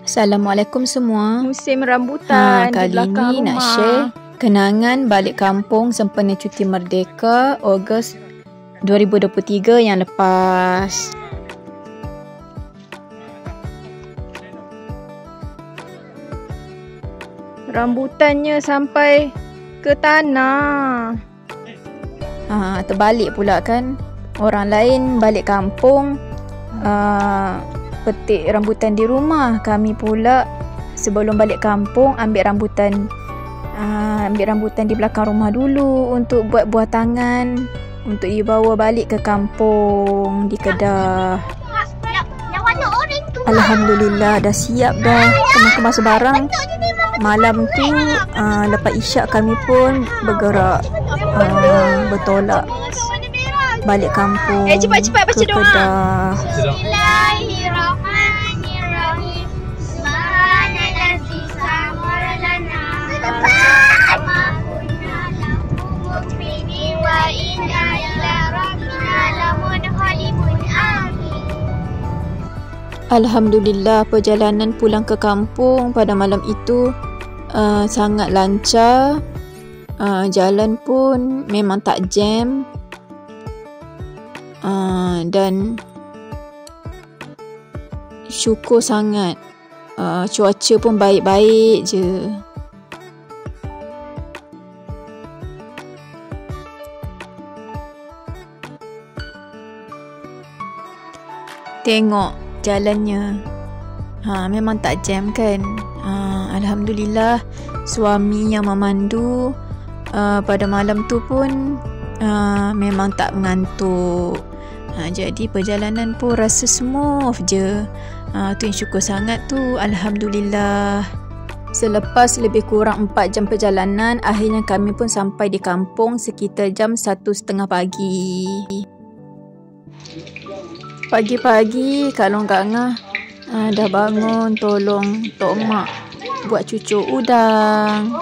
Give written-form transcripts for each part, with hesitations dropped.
Assalamualaikum semua. Musim rambutan di Kali belakang ni rumah. nak share kenangan balik kampung sempena cuti merdeka Ogos 2023 yang lepas. Rambutannya sampai ke tanah. Terbalik pula kan. Orang lain balik kampung petik rambutan di rumah. Kami pula sebelum balik kampung ambil rambutan di belakang rumah dulu untuk buat buah tangan untuk dibawa balik ke kampung di Kedah. Alhamdulillah dah siap dah kemas-kemas barang. Malam tu lepas isyak kami pun bergerak bertolak balik kampung cepat-cepat baca ke doa. Kedah. Bismillahirrahmanirrahim. Subhanallazi sakhkhara lana ma kunna lahu muqrinin wa inna ila rabbina lamunqalibun. Amin. Alhamdulillah, perjalanan pulang ke kampung pada malam itu sangat lancar. Jalan pun memang tak jam. Dan syukur sangat cuaca pun baik-baik je. Tengok jalannya, memang tak jam kan. Alhamdulillah, suami yang memandu pada malam tu pun memang tak mengantuk. Jadi perjalanan pun rasa smooth je. Tu yang syukur sangat tu. Alhamdulillah. Selepas lebih kurang 4 jam perjalanan, akhirnya kami pun sampai di kampung sekitar jam 1:30 pagi. Pagi-pagi kalau Kak Ngah dah bangun tolong Tok Mak buat cucuk udang.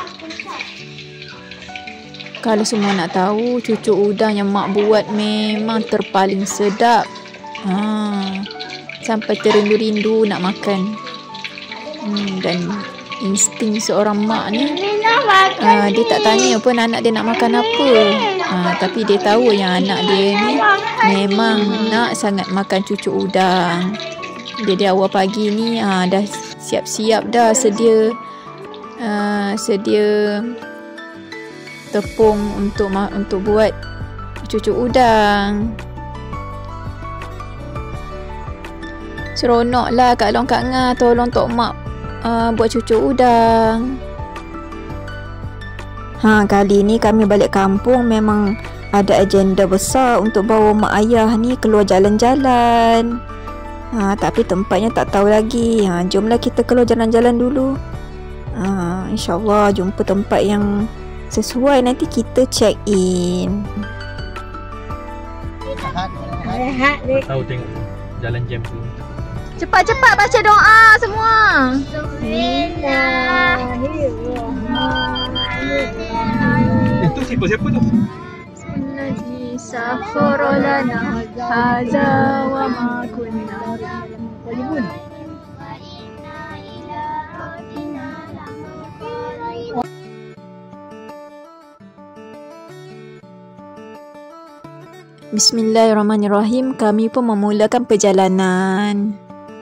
Kalau semua nak tahu, cucuk udang yang Mak buat memang terpaling sedap. Sampai terindu-rindu nak makan. Dan insting seorang mak ni, dia tak tanya pun anak dia nak makan apa. Tapi dia tahu yang anak dia ni memang nak sangat makan cucuk udang. Jadi awal pagi ni dah siap-siap dah sedia tepung untuk buat cucuk udang. Seronok lah Kak Long Kak Ngah tolong Tok Mak buat cucuk udang. Kali ni kami balik kampung memang ada agenda besar untuk bawa mak ayah ni keluar jalan-jalan. Tapi tempatnya tak tahu lagi. Jomlah kita keluar jalan-jalan dulu. InsyaAllah jumpa tempat yang sesuai, nanti kita check in. Tahu tengok jalan jam tu. Cepat-cepat baca doa semua. Itu siapa tu? Bismillahirrahmanirrahim. Sakhkhara lana hadza wa ma kunna. Bismillahirrahmanirrahim. Kami pun memulakan perjalanan.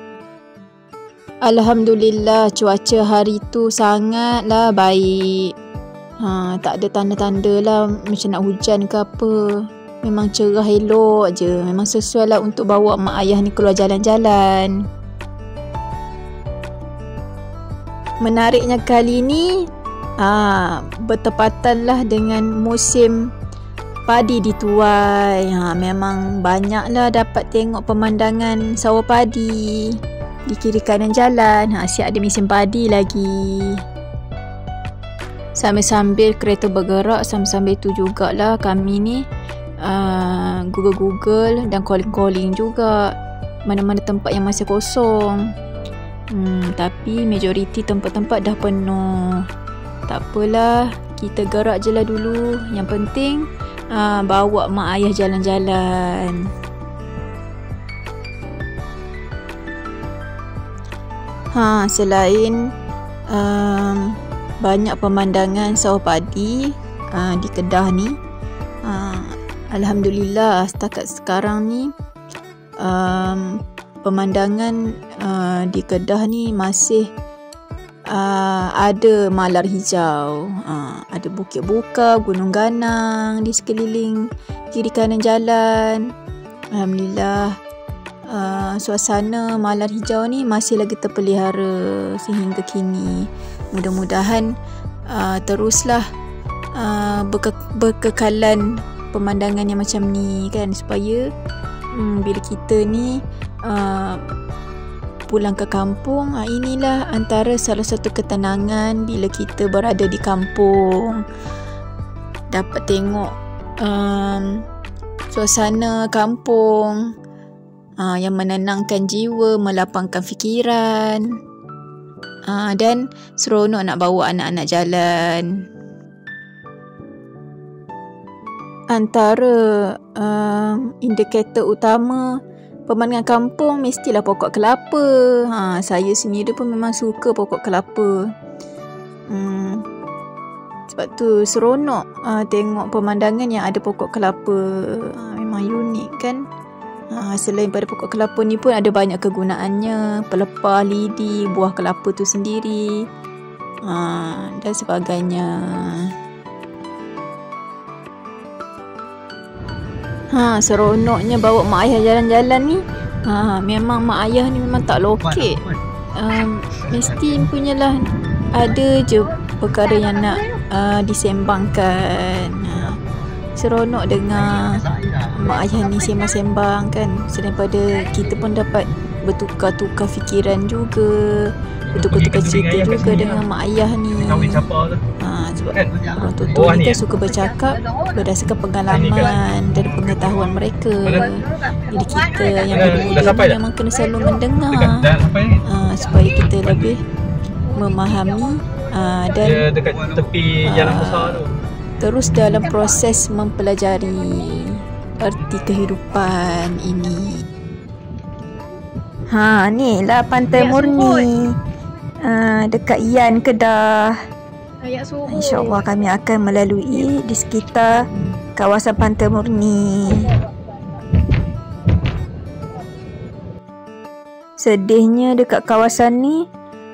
Alhamdulillah, cuaca hari tu sangatlah baik. Tak ada tanda-tanda lah macam nak hujan ke apa. Memang cerah elok je. Memang sesuai lah untuk bawa mak ayah ni keluar jalan-jalan. Menariknya kali ni bertepatan lah dengan musim padi dituai. Memang banyaklah dapat tengok pemandangan sawah padi di kiri kanan jalan. Siap ada musim padi lagi. Sambil-sambil kereta bergerak, sambil-sambil tu jugalah kami ni Google dan calling juga mana-mana tempat yang masih kosong. Tapi majoriti tempat-tempat dah penuh. Tak apalah, kita gerak je lah dulu. Yang penting bawa mak ayah jalan-jalan. Selain banyak pemandangan sawah padi di Kedah ni, Alhamdulillah setakat sekarang ni pemandangan di Kedah ni masih ada malar hijau, ada bukit buka, gunung ganang di sekeliling kiri kanan jalan. Alhamdulillah suasana malar hijau ni masih lagi terpelihara sehingga kini. Mudah-mudahan teruslah berkekalan pemandangan yang macam ni kan, supaya bila kita ni pulang ke kampung, inilah antara salah satu ketenangan bila kita berada di kampung. Dapat tengok suasana kampung yang menenangkan jiwa, melapangkan fikiran, dan seronok nak bawa anak-anak jalan. Antara indikator utama pemandangan kampung mestilah pokok kelapa. Saya sendiri pun memang suka pokok kelapa. Sebab tu seronok tengok pemandangan yang ada pokok kelapa. Memang unik kan. Selain pada pokok kelapa ni pun ada banyak kegunaannya. Pelepah, lidi, buah kelapa tu sendiri, dan sebagainya. Seronoknya bawa mak ayah jalan-jalan ni. Memang mak ayah ni memang tak lokek. Mesti punyalah ada je perkara yang nak disembangkan. Seronok dengar mak ayah ni sembang-sembang kan. Selain pada kita pun dapat bertukar-tukar fikiran juga, bertukar-tukar cerita juga dengan mak ayah ni. Sebab orang tua ni kan suka bercakap berdasarkan pengalaman dan pengetahuan mereka. Jadi kita yang berbudi ni memang kena selalu mendengar supaya kita lebih memahami dan dekat tepi jalan besar tu. Terus dalam proses mempelajari erti kehidupan ini. Ni lah Pantai Murni dekat Ian, Kedah. InsyaAllah kami akan melalui di sekitar kawasan Pantai Murni. Sedihnya dekat kawasan ni,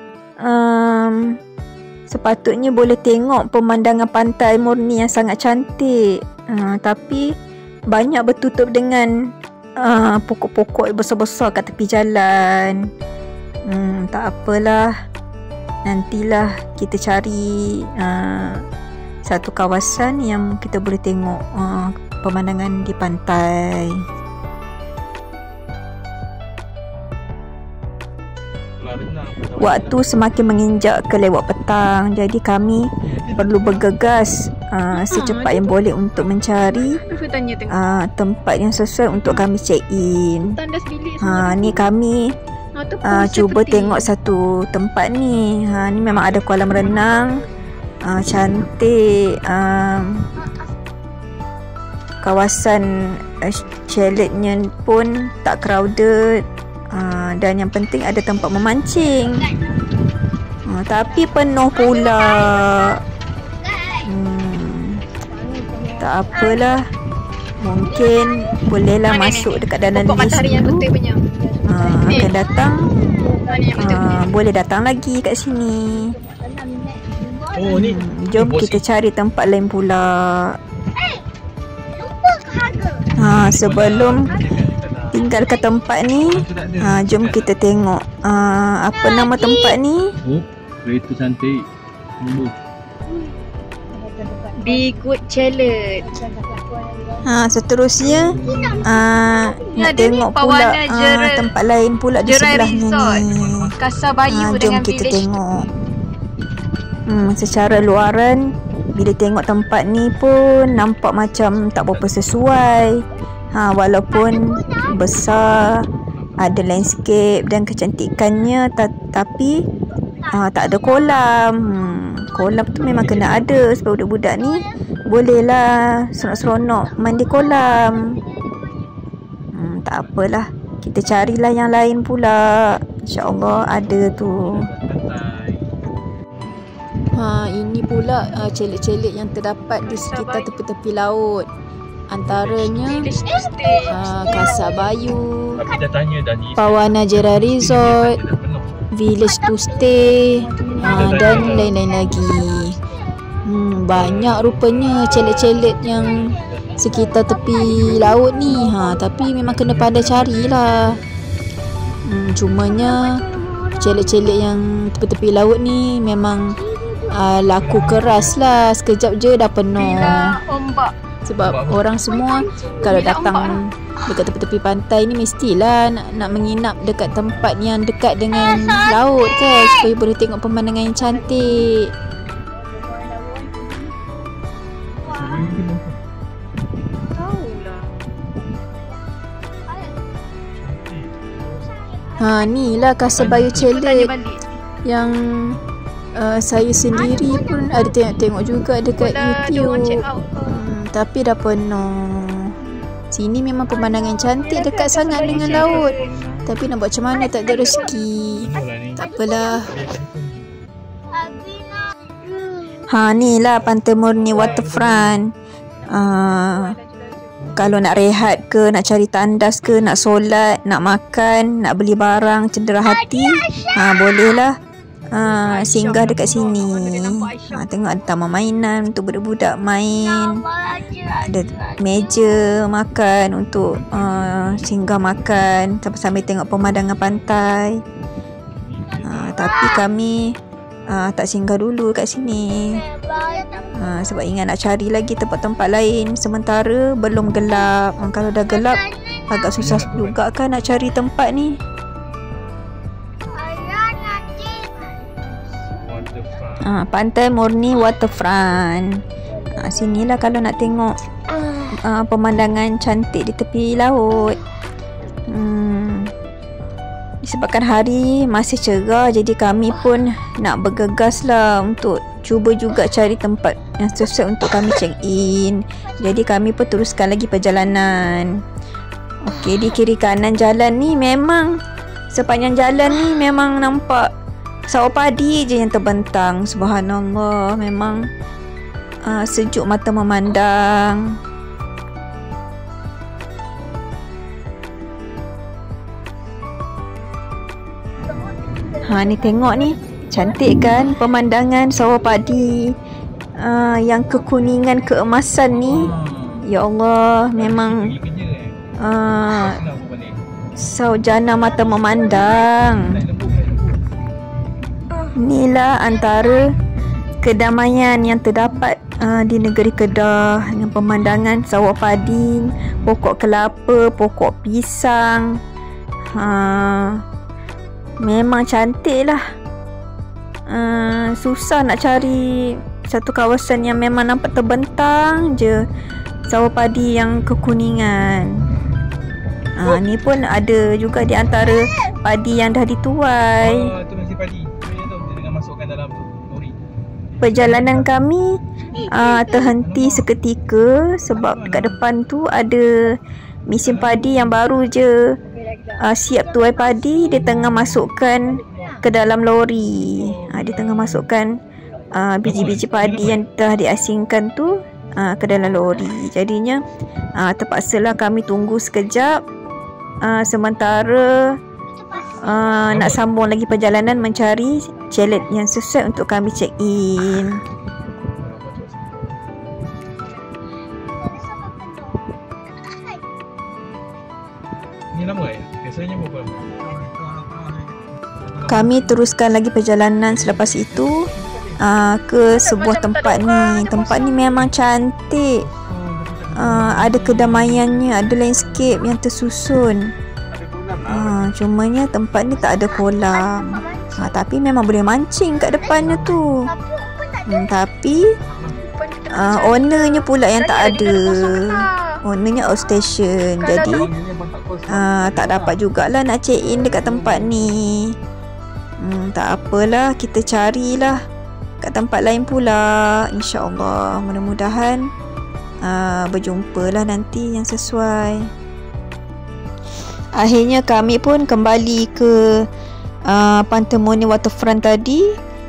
sepatutnya boleh tengok pemandangan Pantai Murni yang sangat cantik, tapi banyak bertutup dengan pokok-pokok besar-besar kat tepi jalan. Tak apalah, nantilah kita cari satu kawasan yang kita boleh tengok pemandangan di pantai. Waktu semakin menginjak ke lewat petang, jadi kami perlu bergegas secepat yang boleh untuk mencari tempat yang sesuai untuk kami check in. Ni kami cuba tengok satu tempat ni. Ni memang ada kolam renang, cantik, kawasan chaletnya pun tak crowded, dan yang penting ada tempat memancing. Tapi penuh pula. Tak apalah, mungkin bolehlah masuk dekat dalam list dulu. Akan datang, boleh datang lagi kat sini. Jom kita cari tempat lain pula. Sebelum tinggal ke tempat ni, jom kita tengok apa nama tempat ni. Kereta cantik. Be Good Chalet. Seterusnya nak tengok pula tempat lain pula di sebelahnya ni. Kasar Bayu jom dengan kita village tengok. Secara luaran, bila tengok tempat ni pun nampak macam tak berapa sesuai. Walaupun besar, ada landscape dan kecantikannya, tapi tak ada kolam. Kolam tu memang kena ada sebab budak-budak ni bolehlah seronok-seronok mandi kolam. Tak apalah, kita carilah yang lain pula. InsyaAllah ada tu. Ini pula celik-celik yang terdapat di sekitar tepi-tepi laut. Antaranya Kasar Bayu, Pawana Jera Resort, Village to Stay, dan lain-lain lagi. Banyak rupanya celik-celik yang sekitar tepi laut ni. Tapi memang kena pandai carilah. Cumanya celik-celik yang tepi-tepi laut ni memang laku keras lah. Sekejap je dah penuh. Sebab orang semua kalau datang dekat tepi-tepi pantai ni mestilah nak menginap dekat tempat yang dekat dengan laut kan, supaya boleh tengok pemandangan yang cantik. Ni lah Kasar Bayu celik yang saya sendiri pun ada tengok-tengok juga dekat YouTube. Tapi dah penuh. Sini memang pemandangan cantik, dekat sangat dengan laut. Tapi nak buat macam mana, tak ada rezeki. Tak apalah. Ni lah Pantai Murni Waterfront. Kalau nak rehat ke, nak cari tandas ke, nak solat, nak makan, nak beli barang cendera hati, bolehlah singgah dekat sini. Tengok ada taman mainan untuk budak-budak main, ada meja makan untuk singgah makan sambil tengok pemandangan pantai. Tapi kami tak singgah dulu kat sini, sebab ingat nak cari lagi tempat-tempat lain. Sementara belum gelap. Kalau dah gelap agak susah juga kan nak cari tempat ni. Pantai Murni Waterfront. Sinilah kalau nak tengok pemandangan cantik di tepi laut. Disebabkan hari masih cerah, jadi kami pun nak bergegas lah untuk cuba juga cari tempat yang sesuai untuk kami check in. Jadi kami pun teruskan lagi perjalanan. Okey, di kiri kanan jalan ni memang sepanjang jalan ni memang nampak sawah padi je yang terbentang. Subhanallah, memang sejuk mata memandang. Ni tengok ni, cantik kan pemandangan sawah padi yang kekuningan keemasan ni. Ya Allah, memang saujana mata memandang. Inilah antara kedamaian yang terdapat di negeri Kedah, dengan pemandangan sawah padi, pokok kelapa, pokok pisang. Memang cantik lah. Susah nak cari satu kawasan yang memang nampak terbentang je sawah padi yang kekuningan. Ni pun ada juga di antara padi yang dah dituai. Itu nasi padi. Dengan masukkan dalam lori. Perjalanan kami terhenti seketika sebab dekat depan tu ada mesin padi yang baru je siap tuai padi. Dia tengah masukkan ke dalam lori. Dia tengah masukkan biji-biji padi yang dah diasingkan tu ke dalam lori. Jadinya terpaksalah kami tunggu sekejap sementara nak sambung lagi perjalanan mencari chalet yang sesuai untuk kami check in. Ini lama biasanya berapa? Kami teruskan lagi perjalanan selepas itu ke sebuah tempat ni. Tempat ni memang cantik. Ada kedamaiannya, ada landscape yang tersusun. Cumanya tempat ni tak ada kolam. Tapi memang boleh mancing kat depannya tu. Tapi ownernya pula yang tak ada. Ownernya outstation. Jadi tak dapat jugalah nak check in dekat tempat ni. Tak apalah, kita carilah kat tempat lain pula. InsyaAllah, mudah-mudahan berjumpalah nanti yang sesuai. Akhirnya kami pun kembali ke Pantemone Waterfront tadi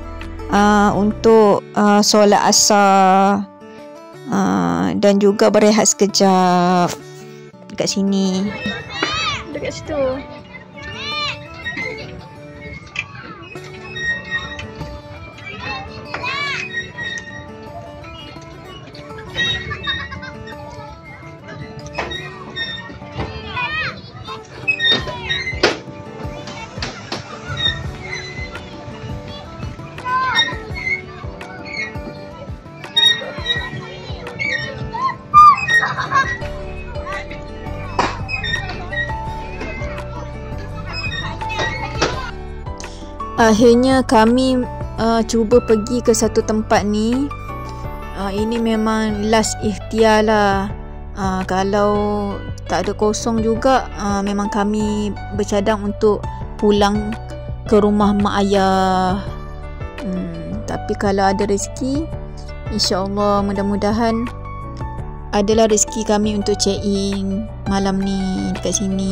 untuk solat asar dan juga berehat sekejap dekat sini. Dekat situ. Akhirnya kami cuba pergi ke satu tempat ni. Ini memang last ikhtiar lah. Kalau tak ada kosong juga, memang kami bercadang untuk pulang ke rumah mak ayah. Tapi kalau ada rezeki, insya-Allah mudah-mudahan adalah rezeki kami untuk check in malam ni dekat sini.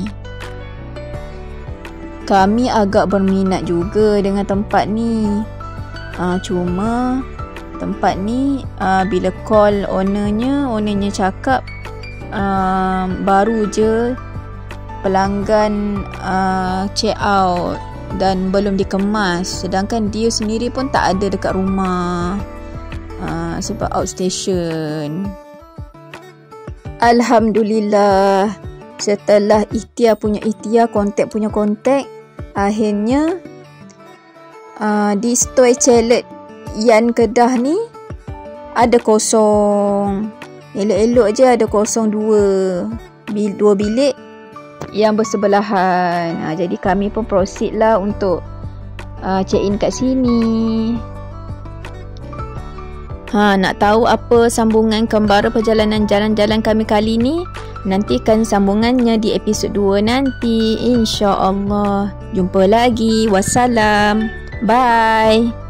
Kami agak berminat juga dengan tempat ni. Cuma tempat ni bila call ownernya cakap baru je pelanggan check out dan belum dikemas. Sedangkan dia sendiri pun tak ada dekat rumah sebab outstation. Alhamdulillah, setelah ikhtiar punya ikhtiar, kontak punya kontak, akhirnya di Stoy Chalet Yan Kedah ni ada kosong. Elok-elok je ada kosong dua bilik yang bersebelahan. Jadi kami pun proceed lah untuk check in kat sini. Nak tahu apa sambungan kembara perjalanan jalan-jalan kami kali ni? Nantikan sambungannya di episod 2 nanti, insya-Allah. Jumpa lagi. Wassalam. Bye.